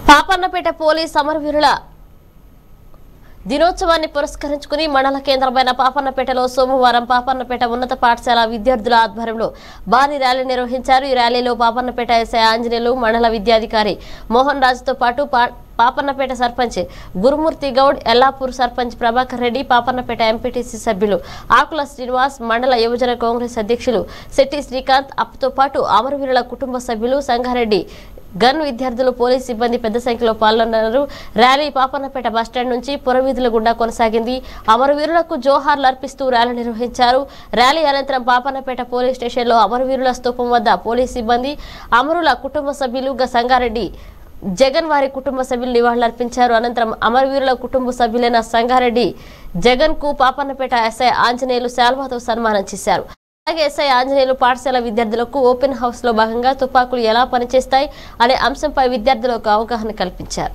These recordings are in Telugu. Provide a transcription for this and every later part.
పాపన్నపేట పోలీస్ అమరవీరుల దినోత్సవాన్ని పురస్కరించుకుని మండల కేంద్రమైన పాపన్నపేటలో సోమవారం పాపన్నపేట ఉన్నత పాఠశాల విద్యార్థుల ఆధ్వర్యంలో భారీ ర్యాలీ నిర్వహించారు। ఈ ర్యాలీలో పాపన్నపేట ఎస్ఐ ఆంజనేయులు, మండల విద్యాధికారి మోహన్ రాజుతో పాటు పాపన్నపేట సర్పంచ్ గురుమూర్తి గౌడ్, ఎల్లాపూర్ సర్పంచ్ ప్రభాకర్ రెడ్డి, పాపన్నపేట ఎంపీటీసీ సభ్యులు ఆకుల శ్రీనివాస్, మండల యువజన కాంగ్రెస్ అధ్యక్షులు శెట్టి శ్రీకాంత్ అప్పతో పాటు అమరవీరుల కుటుంబ సభ్యులు సంగారెడ్డి గన్ విద్యార్థులు, పోలీస్ సిబ్బంది పెద్ద సంఖ్యలో పాల్గొన్నారు। ర్యాలీ పాపన్నపేట బస్టాండ్ నుంచి పురవీధుల గుండా కొనసాగింది। అమరవీరులకు జోహార్లు అర్పిస్తూ ర్యాలీ నిర్వహించారు। ర్యాలీ అనంతరం పాపన్నపేట పోలీస్ స్టేషన్లో అమరవీరుల స్తూపం వద్ద పోలీస్ సిబ్బంది, అమరుల కుటుంబ సభ్యులు సంగారెడ్డి జగన్ వారి కుటుంబ సభ్యులు నివాళులర్పించారు। అనంతరం అమరవీరుల కుటుంబ సభ్యులైన సంగారెడ్డి జగన్ కు పాపన్నపేట ఎస్ఐ ఆంజనేయులు శాల్వాతో సన్మానం చేశారు। అలాగే ఎస్ఐ ఆంజనేయులు పాఠశాల విద్యార్థులకు ఓపెన్ హౌస్ లో భాగంగా తుపాకులు ఎలా పనిచేస్తాయి అనే అంశంపై విద్యార్థులకు అవగాహన కల్పించారు।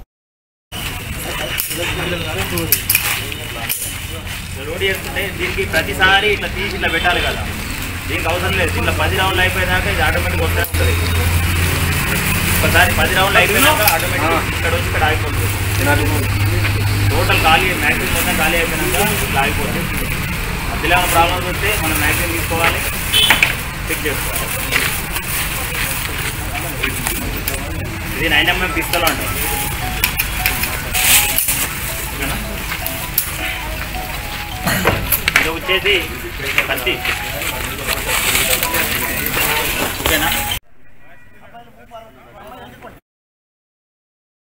ఒకసారి 10 రౌండ్లు అయిపోయినాక ఆటోమేటిక్ ఇక్కడ వచ్చి ఇక్కడ ఆగిపోతుంది। టోటల్ ఖాళీ మ్యాక్సిమం మొత్తం ఖాళీ అయిపోయినాక ఇట్లా ఆగిపోతుంది। మధ్యలో ఏమైనా ప్రాబ్లమ్స్ వస్తే మనం మ్యాక్సిమం తీసుకోవాలి, చెక్ చేసుకోవాలి। ఇది 9mm పిస్తల్ అండి, ఇది వచ్చేసి కత్తి, ఓకేనా।